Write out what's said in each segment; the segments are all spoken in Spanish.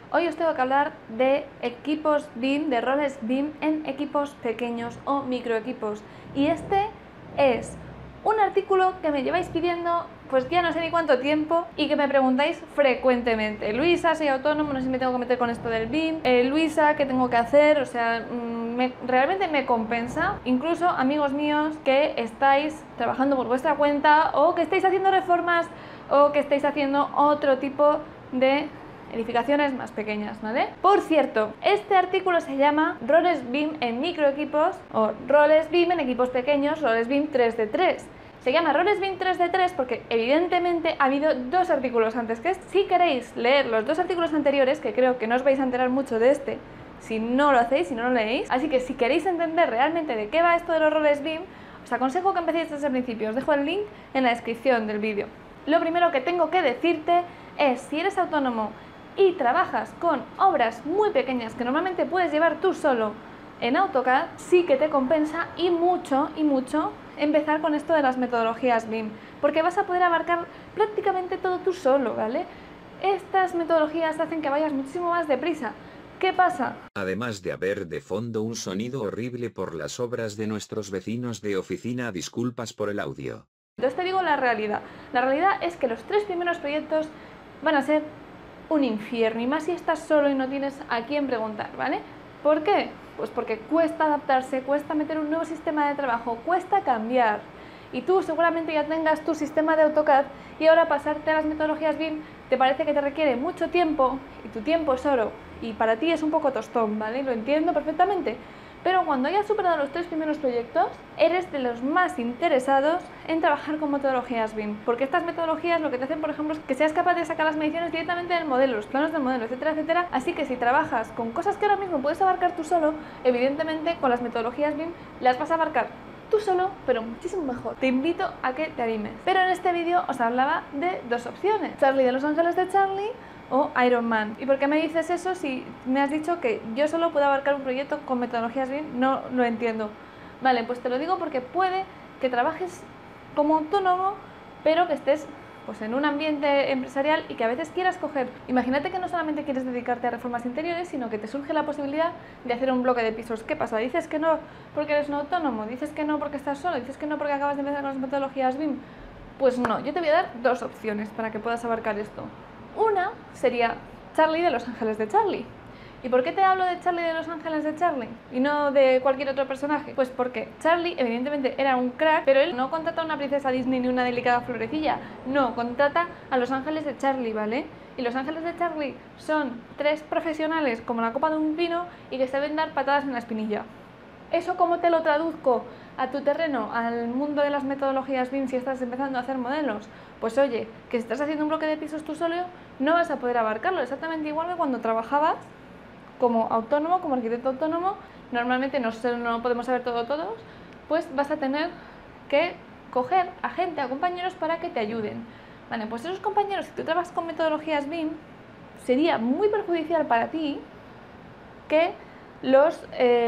Hoy os tengo que hablar de equipos BIM, de roles BIM en equipos pequeños o microequipos. Y este es un artículo que me lleváis pidiendo pues ya no sé ni cuánto tiempo y que me preguntáis frecuentemente. Luisa, soy autónomo, no sé si me tengo que meter con esto del BIM. Luisa, ¿qué tengo que hacer? O sea, realmente me compensa. Incluso amigos míos que estáis trabajando por vuestra cuenta o que estáis haciendo reformas o que estáis haciendo otro tipo de edificaciones más pequeñas, ¿vale? Por cierto, este artículo se llama Roles BIM en microequipos o Roles BIM en equipos pequeños, Roles BIM 3D3. Se llama Roles BIM 3D3 porque evidentemente ha habido dos artículos antes que este. Si queréis leer los dos artículos anteriores, que creo que no os vais a enterar mucho de este si no lo hacéis, si no lo leéis, así que si queréis entender realmente de qué va esto de los roles BIM, os aconsejo que empecéis desde el principio. Os dejo el link en la descripción del vídeo. Lo primero que tengo que decirte es, si eres autónomo y trabajas con obras muy pequeñas que normalmente puedes llevar tú solo en AutoCAD, sí que te compensa y mucho empezar con esto de las metodologías BIM, porque vas a poder abarcar prácticamente todo tú solo, ¿vale? Estas metodologías hacen que vayas muchísimo más deprisa. ¿Qué pasa? Además de haber de fondo un sonido horrible por las obras de nuestros vecinos de oficina, disculpas por el audio. Entonces te digo la realidad. La realidad es que los 3 primeros proyectos van a ser un infierno, y más si estás solo y no tienes a quién preguntar, ¿vale? ¿Por qué? Pues porque cuesta adaptarse, cuesta meter un nuevo sistema de trabajo, cuesta cambiar. Y tú seguramente ya tengas tu sistema de AutoCAD y ahora pasarte a las metodologías BIM te parece que te requiere mucho tiempo y tu tiempo es oro y para ti es un poco tostón, ¿vale? Lo entiendo perfectamente. Pero cuando hayas superado los 3 primeros proyectos, eres de los más interesados en trabajar con metodologías BIM. Porque estas metodologías lo que te hacen, por ejemplo, es que seas capaz de sacar las mediciones directamente del modelo, los planos del modelo, etcétera, etcétera. Así que si trabajas con cosas que ahora mismo puedes abarcar tú solo, evidentemente con las metodologías BIM las vas a abarcar tú solo, pero muchísimo mejor. Te invito a que te animes. Pero en este vídeo os hablaba de dos opciones. Charlie de Los Ángeles de Charlie o Iron Man. ¿Y por qué me dices eso si me has dicho que yo solo puedo abarcar un proyecto con metodologías BIM? No lo entiendo. Vale, pues te lo digo porque puede que trabajes como autónomo, pero que estés pues en un ambiente empresarial y que a veces quieras coger. Imagínate que no solamente quieres dedicarte a reformas interiores, sino que te surge la posibilidad de hacer un bloque de pisos. ¿Qué pasa? ¿Dices que no porque eres un autónomo? ¿Dices que no porque estás solo? ¿Dices que no porque acabas de empezar con las metodologías BIM? Pues no, yo te voy a dar dos opciones para que puedas abarcar esto. Una sería Charlie de Los Ángeles de Charlie. ¿Y por qué te hablo de Charlie de Los Ángeles de Charlie y no de cualquier otro personaje? Pues porque Charlie evidentemente era un crack, pero él no contrata a una princesa Disney ni una delicada florecilla, no, contrata a Los Ángeles de Charlie, ¿vale? Y Los Ángeles de Charlie son 3 profesionales como la copa de un pino y que saben dar patadas en la espinilla. ¿Eso cómo te lo traduzco a tu terreno, al mundo de las metodologías BIM si estás empezando a hacer modelos? Pues oye, que si estás haciendo un bloque de pisos tú solo, no vas a poder abarcarlo, exactamente igual que cuando trabajabas como autónomo, como arquitecto autónomo, normalmente no podemos saber todo todos, pues vas a tener que coger a gente, a compañeros para que te ayuden. Vale, pues esos compañeros, si tú trabajas con metodologías BIM, sería muy perjudicial para ti que los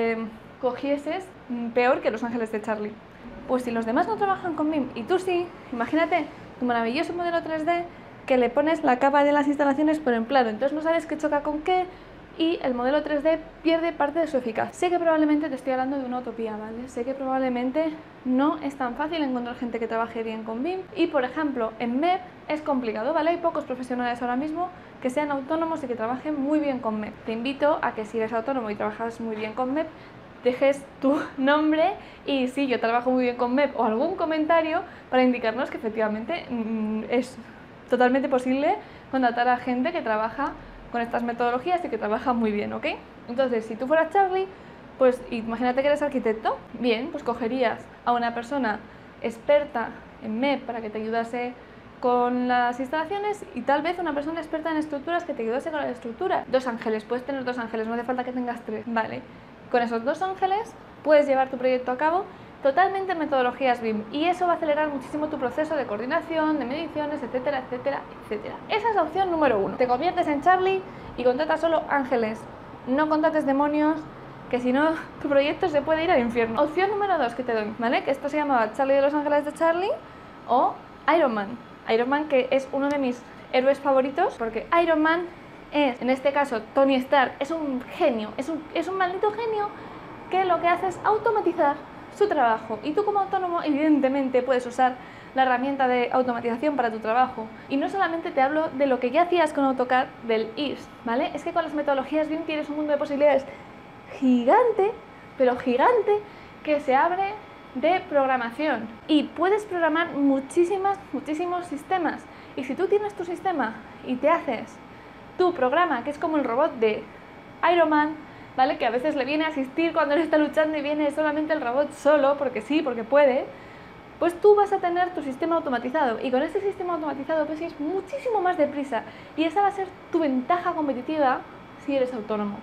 cogieses peor que Los Ángeles de Charlie. Pues si los demás no trabajan con BIM y tú sí, imagínate tu maravilloso modelo 3D que le pones la capa de las instalaciones por en plano, entonces no sabes qué choca con qué y el modelo 3D pierde parte de su eficacia. Sé que probablemente te estoy hablando de una utopía, ¿vale? Sé que probablemente no es tan fácil encontrar gente que trabaje bien con BIM y, por ejemplo, en MEP es complicado, ¿vale? Hay pocos profesionales ahora mismo que sean autónomos y que trabajen muy bien con MEP. Te invito a que si eres autónomo y trabajas muy bien con MEP, dejes tu nombre y si yo trabajo muy bien con MEP o algún comentario para indicarnos que efectivamente es totalmente posible contratar a gente que trabaja con estas metodologías y que trabaja muy bien, ¿ok? Entonces, si tú fueras Charlie, pues imagínate que eres arquitecto, bien, pues cogerías a una persona experta en MEP para que te ayudase con las instalaciones y tal vez una persona experta en estructuras que te ayudase con la estructura. 2 ángeles, puedes tener 2 ángeles, no hace falta que tengas 3, ¿vale? Con esos 2 ángeles puedes llevar tu proyecto a cabo totalmente en metodologías BIM y eso va a acelerar muchísimo tu proceso de coordinación, de mediciones, etcétera, etcétera, etcétera. Esa es la opción número 1. Te conviertes en Charlie y contratas solo ángeles, no contrates demonios, que si no tu proyecto se puede ir al infierno. Opción número 2 que te doy, ¿vale? Que esto se llamaba Charlie de Los Ángeles de Charlie o Iron Man. Iron Man, que es uno de mis héroes favoritos porque Iron Man es, en este caso, Tony Stark es un genio, es un maldito genio que lo que hace es automatizar su trabajo. Y tú como autónomo, evidentemente, puedes usar la herramienta de automatización para tu trabajo. Y no solamente te hablo de lo que ya hacías con AutoCAD del IRS, ¿vale? Es que con las metodologías BIM tienes un mundo de posibilidades gigante, pero gigante, que se abre de programación. Y puedes programar muchísimos sistemas. Y si tú tienes tu sistema y te haces tu programa, que es como el robot de Iron Man, ¿vale? Que a veces le viene a asistir cuando él está luchando y viene solamente el robot solo, porque sí, porque puede, pues tú vas a tener tu sistema automatizado. Y con este sistema automatizado pues es muchísimo más deprisa. Y esa va a ser tu ventaja competitiva si eres autónomo.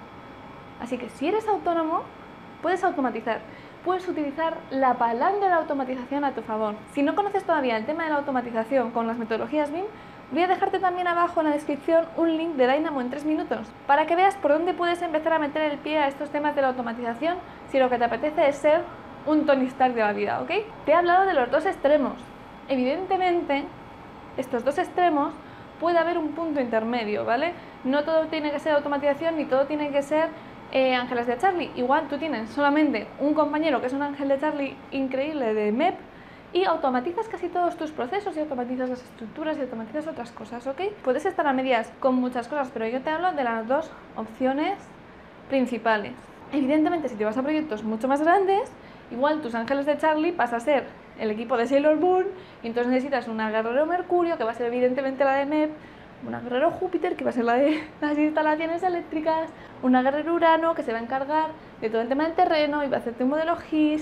Así que si eres autónomo, puedes automatizar. Puedes utilizar la palanca de la automatización a tu favor. Si no conoces todavía el tema de la automatización con las metodologías BIM, voy a dejarte también abajo en la descripción un link de Dynamo en 3 minutos para que veas por dónde puedes empezar a meter el pie a estos temas de la automatización si lo que te apetece es ser un Tony Stark de la vida, ¿ok? Te he hablado de los dos extremos. Evidentemente, estos dos extremos puede haber un punto intermedio, ¿vale? No todo tiene que ser automatización ni todo tiene que ser ángeles de Charlie. Igual tú tienes solamente un compañero que es un ángel de Charlie increíble de MEP y automatizas casi todos tus procesos y automatizas las estructuras y automatizas otras cosas, ¿ok? Puedes estar a medias con muchas cosas, pero yo te hablo de las dos opciones principales. Evidentemente, si te vas a proyectos mucho más grandes, igual tus ángeles de Charlie pasa a ser el equipo de Sailor Moon y entonces necesitas una Guerrero Mercurio, que va a ser evidentemente la de MEP, una Guerrero Júpiter, que va a ser la de las instalaciones eléctricas, una Guerrero Urano, que se va a encargar de todo el tema del terreno y va a hacerte un modelo GIS,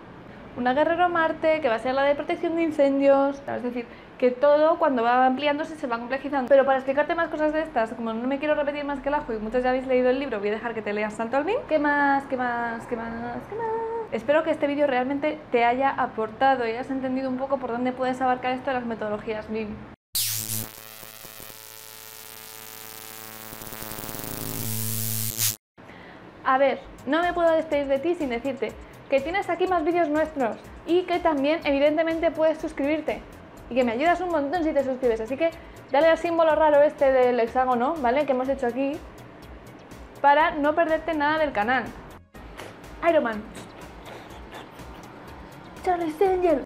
una Guerrero Marte, que va a ser la de protección de incendios. Es decir, que todo cuando va ampliándose se va complejizando. Pero para explicarte más cosas de estas, como no me quiero repetir más que el ajo y muchos ya habéis leído el libro, voy a dejar que te leas Salto al BIM. ¿Qué más? Espero que este vídeo realmente te haya aportado y hayas entendido un poco por dónde puedes abarcar esto de las metodologías BIM. A ver, no me puedo despedir de ti sin decirte que tienes aquí más vídeos nuestros y que también evidentemente puedes suscribirte y que me ayudas un montón si te suscribes, así que dale al símbolo raro este del hexágono, ¿vale? Que hemos hecho aquí para no perderte nada del canal. Iron Man, Charlie's Angel.